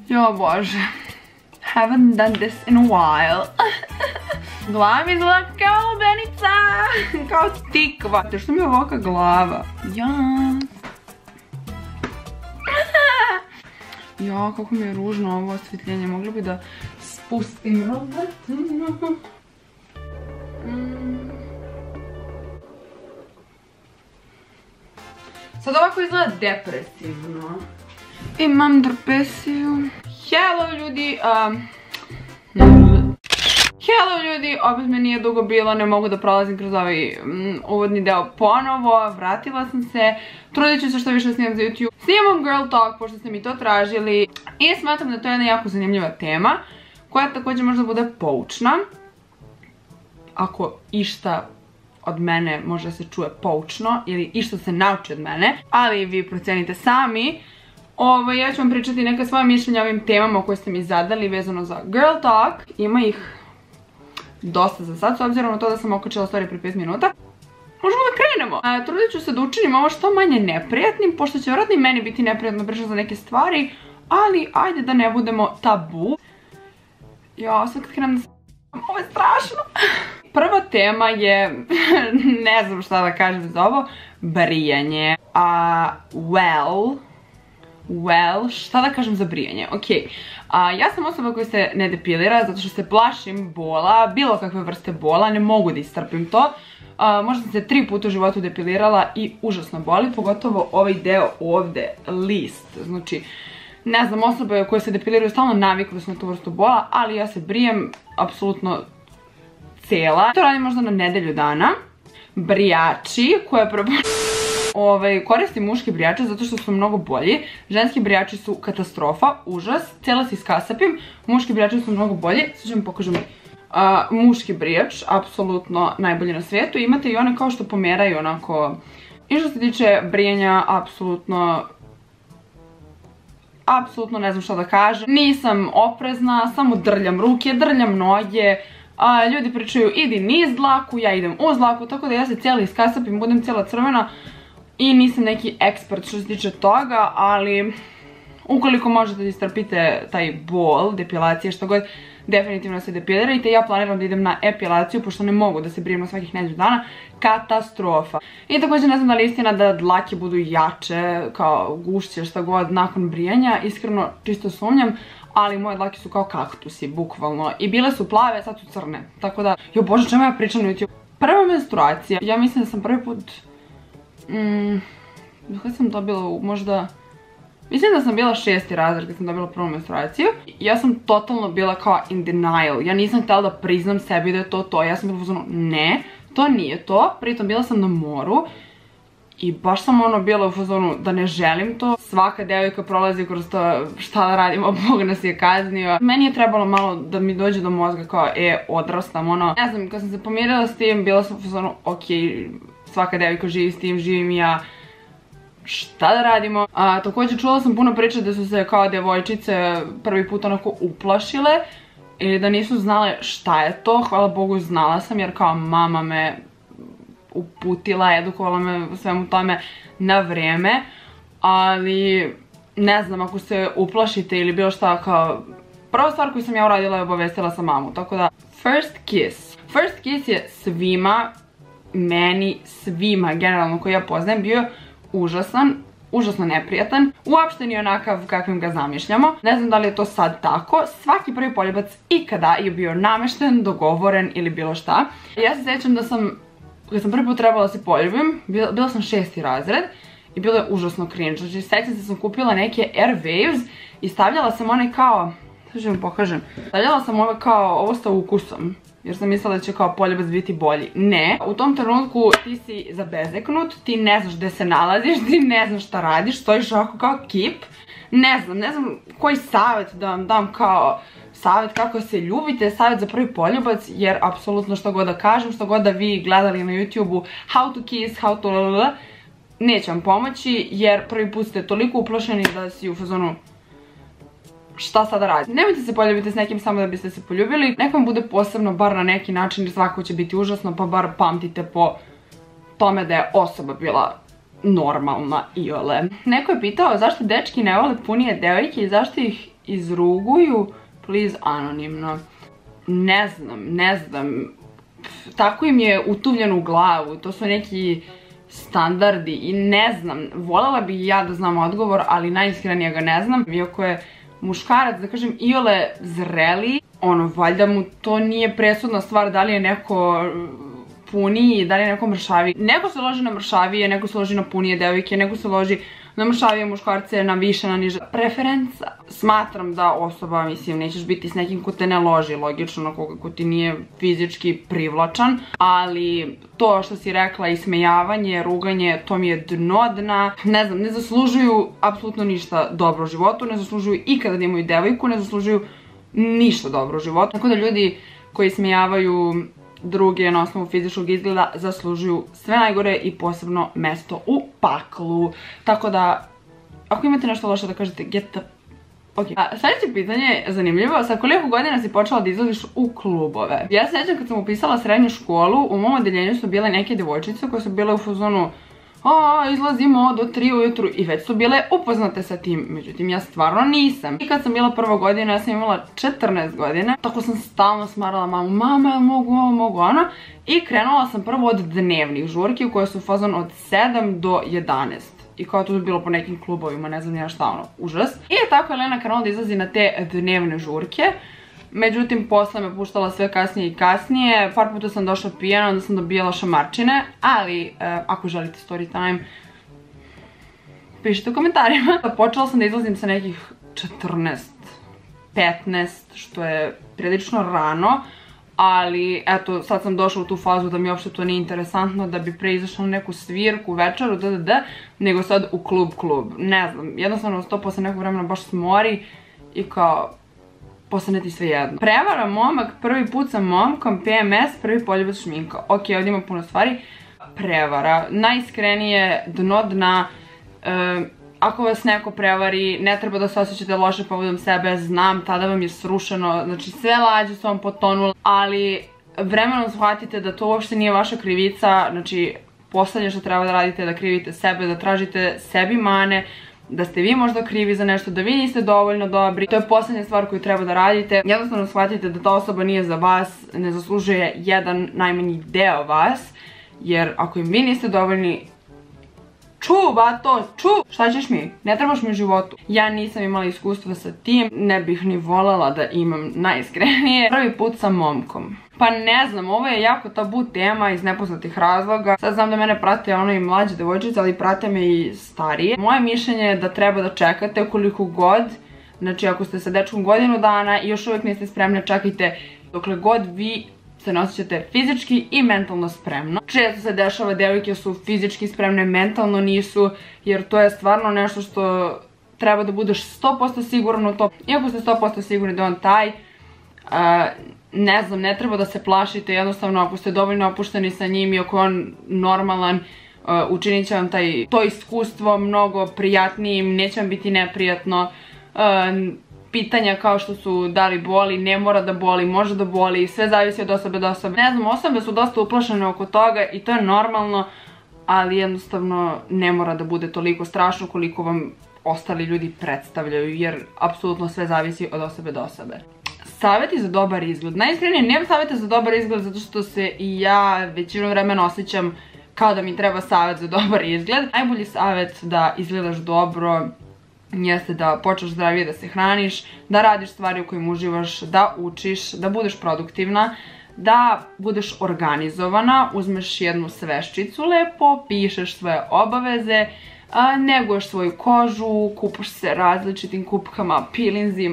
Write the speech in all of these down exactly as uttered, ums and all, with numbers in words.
Jo bože. Haven't done this in a while. Glava mi izgleda kao lubenica. Kao tikva. Te što mi je ovaka glava? Ja. Ja, kako mi je ružno ovo osvjetljenje. Mogla bi da spustim. Sad ovako izgleda depresivno. Imam depresiju. Hello ljudi. Hello ljudi, opet me nije dugo bilo, ne mogu da prolazim kroz ovaj uvodni deo ponovo. Vratila sam se, trudit ću se što više snimam za YouTube. Snimam Girl Talk, pošto ste mi to tražili. I smatram da to je jedna jako zanimljiva tema, koja također možda bude poučna. Ako išta od mene može se čuje poučno, ili išta se nauči od mene, ali vi procenite sami. Ovo, ja ću vam pričati neka svoja mišljenja o ovim temama koje ste mi zadali vezano za Girl Talk. Ima ih dosta za sad, s obzirom na to da sam okačila story pre pet minuta. Možemo da krenemo. E, trudit ću se da učinim ovo što manje neprijatnim, pošto će vjerojatno i meni biti neprijatno pričati za neke stvari, ali ajde da ne budemo tabu. Ja, sad kad krenem da se... Ovo je strašno. Prva tema je, ne znam šta da kažem za ovo, brijanje. A, well... Well, šta da kažem za brijanje? Ok, ja sam osoba koja se ne depilira zato što se plašim bola, bilo kakve vrste bola, ne mogu da istrpim to. Možda sam se tri puta u životu depilirala i užasno boli, pogotovo ovaj deo ovde, list. Znači, ne znam, osobe koje se depiliraju stalno navikle su na tu vrstu bola, ali ja se brijem apsolutno cela. To radim možda na nedelju dana. Brijači koje prvo... Ovaj, koristim muške brijače zato što su mnogo bolji. Ženski brijači su katastrofa, užas. Cijela se iskasapim. Muški brijači su mnogo bolji. Sad ću vam pokažem uh, muški brijač. Apsolutno najbolji na svijetu. Imate i one kao što pomeraju onako. I što se tiče brijanja, apsolutno... Apsolutno ne znam šta da kažem. Nisam oprezna, samo drljam ruke, drljam noge. Uh, ljudi pričaju idi niz dlaku, ja idem uz dlaku. Tako da ja se cijela iskasapim, budem cijela crvena. I nisam neki ekspert što se tiče toga, ali ukoliko možete da istrpite taj bol, depilacije, što god, definitivno se depilirajte. Ja planiram da idem na epilaciju, pošto ne mogu da se brijem na svakih nedelju dana. Katastrofa. I također ne znam da li je istina da dlake budu jače, kao gušće, šta god, nakon brijanja. Iskreno, čisto sumnjam, ali moje dlake su kao kaktusi, bukvalno. I bile su plave, sad su crne. Tako da, jo bože, čemu ja pričam na YouTube? Prva menstruacija. Ja mislim da sam prvi put... Mm, kada sam dobila možda, mislim da sam bila šesti razred kad sam dobila prvu menstruaciju. Ja sam totalno bila kao in denial, ja nisam htjela da priznam sebi da je to to, ja sam bila uzmano, ne, to nije to. Pritom bila sam na moru i baš sam ono bila u fazonu da ne želim to. Svaka devojka prolazi kroz to, šta da radimo, Bog nas je kaznio. Meni je trebalo malo da mi dođe do mozga kao, e, odrastam, ono. Ne znam, kad sam se pomirila s tim, bila sam u fazonu, okej, svaka devojka živi s tim, živim i ja, šta da radimo. A, također čula sam puno priča da su se kao devojčice prvi put onako uplašile i da nisu znale šta je to. Hvala Bogu znala sam jer kao mama me uputila, edukovala me u svemu tome na vrijeme. Ali ne znam, ako se uplašite ili bilo šta, kao prva stvar koju sam ja uradila je obavestila sam mamu. Tako da, first kiss. First kiss je svima, meni, svima, generalno koji ja poznajem, bio užasan, užasno neprijatan. Uopšte nije onakav kakvim ga zamišljamo. Ne znam da li je to sad tako. Svaki prvi poljubac ikada je bio namešten, dogovoren ili bilo šta. Ja se sjećam da sam, kad sam prvi put trebala da se poljubim, bila, bila sam šesti razred i bilo je užasno cringe. Znači, sjećam se da sam kupila neke Airwaves i stavljala sam one kao, sad ću vam pokažem, stavljala sam ove kao, ovo sa ukusom. Jer sam mislila da će kao poljubac biti bolji. Ne, u tom trenutku ti si zabezeknut, ti ne znaš gde se nalaziš, ti ne znaš šta radiš, stojiš ovako kao kip. Ne znam, ne znam koji savjet da vam dam kao savjet kako se ljubite, savjet za prvi poljubac, jer apsolutno što god da kažem, što god da vi gledali na YouTube-u how to kiss, how to lalala, neće vam pomoći, jer prvi put ste toliko uplašeni da si u fazonu šta sada raditi. Nemojte se poljubiti s nekim samo da biste se poljubili. Neko vam bude posebno, bar na neki način, jer svako će biti užasno, pa bar pamtite po tome da je osoba bila normalna iole. Neko je pitao zašto dečki ne vole punije devojke i zašto ih izruguju, please anonimno. Ne znam, ne znam, tako im je utuvljeno u glavu, to su neki standardi i ne znam, voljela bih ja da znam odgovor, ali najiskrenije ga ne znam. Iako je muškarac, da kažem, iole zreli, ono, valjda mu to nije presudna stvar da li je neko puniji, da li je neko mršaviji. Neko se loži na mršavije, neko se loži na punije devojke, neko se loži na mršavije muškarce, na više, na niže. Preferenca. Smatram da osoba, mislim, nećeš biti s nekim ko te ne loži, logično, na koga ko ti nije fizički privlačan, ali to što si rekla, ismejavanje, ruganje, to mi je dno dna. Ne znam, ne zaslužuju apsolutno ništa dobro u životu, ne zaslužuju ikada da imaju devojku, ne zaslužuju ništa dobro u životu. Tako da ljudi koji ismejavaju druge na osnovu fizičkog izgleda zaslužuju sve najgore i posebno mesto u paklu. Tako da, ako imate nešto loše da kažete, get the... Ok. Sljedeće pitanje je zanimljivo. Sa koliko godina si počela da izlaziš u klubove? Ja se sjećam kad sam upisala srednju školu, u mom odeljenju su bile neke djevojčice koje su bile u fazonu a, izlazimo do tri ujutru i već su bile upoznate sa tim, međutim ja stvarno nisam. I kad sam bila prva godina, ja sam imala četrnaest godina, tako sam stalno smarala mamu, mama, ja mogu ovo, mogu ono, i krenula sam prvo od dnevnih žurki u koje su fazon od sedam do jedanaest. I kao to je bilo po nekim klubovima, ne znam nija šta, ono, užas. I je tako Elena krenula da izlazi na te dnevne žurke. Međutim, posle me puštala sve kasnije i kasnije. Par puta sam došla pijana, onda sam dobijala šamarčine. Ali, ako želite story time, pišite u komentarima. Počela sam da izlazim sa nekih četrnaest, petnaest, što je prilično rano. Ali, eto, sad sam došla u tu fazu da mi uopšte to nije interesantno, da bi pre izašla na neku svirku, večeru, dd, nego sad u klub klub. Ne znam, jednostavno to posle nekog vremena baš smori i kao... postane ti sve jedno. Prevara momak, prvi put sa momkom, P M S, prvi poljubac, šminka. Ok, ovdje ima puno stvari. Prevara. Najiskrenije, dno dna. Ako vas neko prevari, ne treba da se osjećate loše povodom sebe, znam, tada vam je srušeno, znači sve lađe su vam potonule, ali vremenom shvatite da to uopšte nije vaša krivica, znači poslednje što treba da radite je da krivite sebe, da tražite sebi mane, da ste vi možda krivi za nešto, da vi niste dovoljno dobri. To je poslednja stvar koju treba da radite. Jednostavno shvatite da ta osoba nije za vas, ne zaslužuje jedan najmanji deo vas, jer ako im vi niste dovoljni, ču, bato, ču, šta ćeš mi? Ne trebaš mi u životu. Ja nisam imala iskustva sa tim, ne bih ni voljela da imam najiskrenije. Prvi put sa momkom. Pa ne znam, ovo je jako tabu tema iz nepoznatih razloga. Sad znam da mene prate ono i mlađe devojčice, ali prate me i starije. Moje mišljenje je da treba da čekate koliko god, znači ako ste sa dečkom godinu dana i još uvijek niste spremni, čekajte dokle god vi se ne osjećate fizički i mentalno spremno. Često se dešava, devojke su fizički spremne, mentalno nisu, jer to je stvarno nešto što treba da budeš sto posto siguran u to. Iako ste sto posto sigurni da on taj, ne znam, ne treba da se plašite, jednostavno ako ste dovoljno opušteni sa njim i ako je on normalan, učinit će vam to iskustvo mnogo prijatnijim, neće vam biti neprijatno. Pitanja kao što su da li boli, ne mora da boli, može da boli, sve zavisi od osobe do osobe. Ne znam, osobe su dosta uplašene oko toga i to je normalno, ali jednostavno ne mora da bude toliko strašno koliko vam ostali ljudi predstavljaju, jer apsolutno sve zavisi od osobe do osobe. Savjeti za dobar izgled. Najiskrenije, nemam savjeta za dobar izgled zato što se i ja većinu vremena osjećam kao da mi treba savjet za dobar izgled. Najbolji savjet da izgledaš dobro jeste da počneš zdravije da se hraniš, da radiš stvari u kojim uživaš, da učiš, da budeš produktivna, da budeš organizovana, uzmeš jednu sveščicu lepo, pišeš svoje obaveze, neguješ svoju kožu, kupaš se različitim kupkama, pilinzima.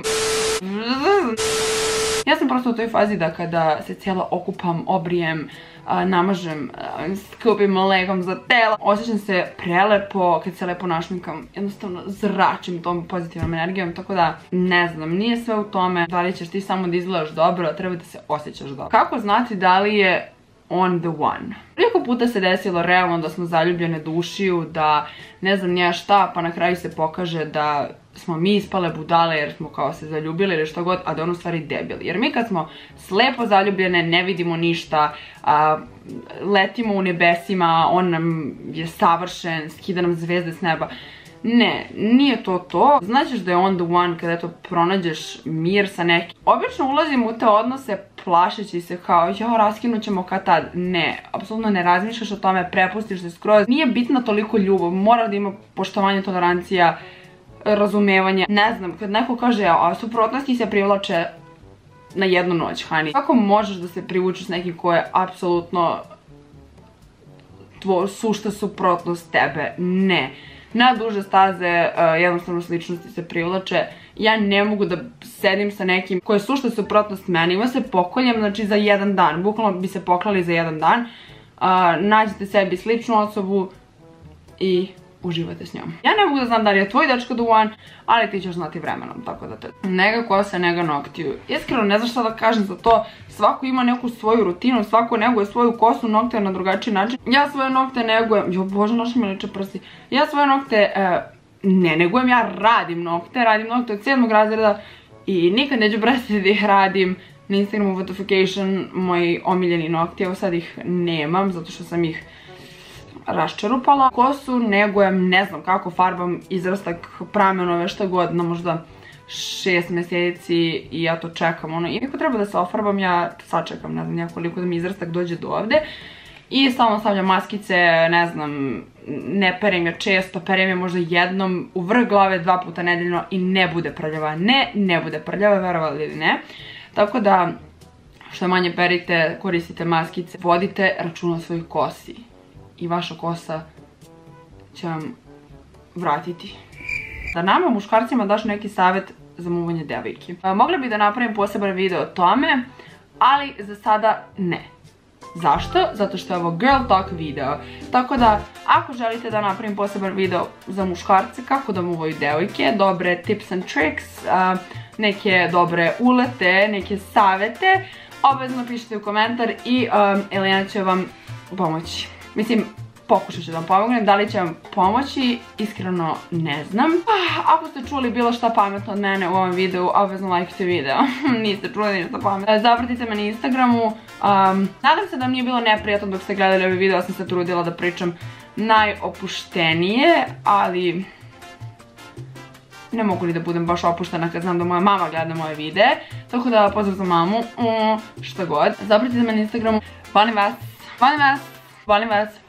Ja sam prosto u toj fazi da kada se cijela okupam, obrijem, namažem, skupim legom za telo, osjećam se prelepo kad se lepo našminkam, jednostavno zračim tom pozitivnom energijom, tako da ne znam, nije sve u tome da li ćeš ti samo da izgledaš dobro, treba da se osjećaš dobro. Kako znati da li je on the one? Koliko puta se desilo realno da smo zaljubljene da ušiju, da ne znam nija šta, pa na kraju se pokaže da smo mi ispale budale jer smo kao se zaljubili ili što god, a da on u stvari debil. Jer mi kad smo slepo zaljubljene ne vidimo ništa, letimo u nebesima, on nam je savršen, skida nam zvezde s neba. Ne, nije to to. Znaćeš da je on the one kada eto pronađeš mir sa nekim. Obično ulazim u te odnose plašeći se kao ja raskinut ćemo kad tad. Ne, apsolutno ne razmišljaš o tome, prepustiš se skroz. Nije bitna toliko ljubav, mora da ima poštovanje, tolerancija, razumevanje. Ne znam, kad neko kaže a suprotnosti se privlače na jednu noć, hani. Kako možeš da se privučeš s nekim ko je apsolutno tvoja sušta suprotnost tebe? Ne. Na duže staze jednostavno sličnosti se privlače. Ja ne mogu da sedim sa nekim koji je sušta suprotnost meni. Ima se pokoljem, znači za jedan dan. Bukvalno bi se poklali za jedan dan. Nađete sebi sličnu osobu i uživate s njom. Ja ne mogu da znam da li je tvoj dečko the one, ali ti ćeš znati vremenom, tako da te... Nega kosa, nega noktiju. Iskreno ne znam šta da kažem za to. Svako ima neku svoju rutinu, svako neguje svoju kosu, nokte na drugačiji način. Ja svoje nokte negujem... Jo bože, našli mi liče prsti. Ja svoje nokte ne negujem, ja radim nokte. Radim nokte od sedmog razreda i nikad neću prestati da ih radim. Na Instagramu Photofication moji omiljeni nokti, evo sad ih nemam zato što sam ih raščerupala. Kosu negujem, ne znam kako, farbam izrastak, pramenove, šta god, na možda šest mjeseci i ja to čekam, ono, i ako treba da se ofarbam, ja sačekam, ne znam, nekoliko da mi izrastak dođe do ovde i stalno stavljam maskice, ne znam, ne perem je često, perem je možda jednom u vrh glave dva puta nedeljno i ne bude prljava, ne, ne bude prljava, verovali ili ne, tako da što manje perite, koristite maskice, vodite računa o svojoj kosi. I vaša kosa će vam vratiti. Da nama muškarcima daš neki savjet za muvanje devojki. Mogla bih da napravim poseban video o tome, ali za sada ne. Zašto? Zato što je ovo girl talk video. Tako da, ako želite da napravim poseban video za muškarce, kako da muvaju devojke, dobre tips and tricks, neke dobre ulete, neke savjete, obavezno pišite u komentar i Elena će vam pomoći. Mislim, pokušat ću da vam pomognem, da li će vam pomoći, iskreno ne znam. Ako ste čuli bilo šta pametno od mene u ovom videu, obvezno lajkujte video. Niste čuli ništa pametno. Zapratite me na Instagramu. Nadam se da vam nije bilo neprijatno dok ste gledali ovaj video, ja sam se trudila da pričam najopuštenije, ali ne mogu li da budem baš opuštena kad znam da moja mama gleda moje videe. Tako da pozdrav za mamu, šta god. Zapratite me na Instagramu. Volim vas, volim vas, volim vas.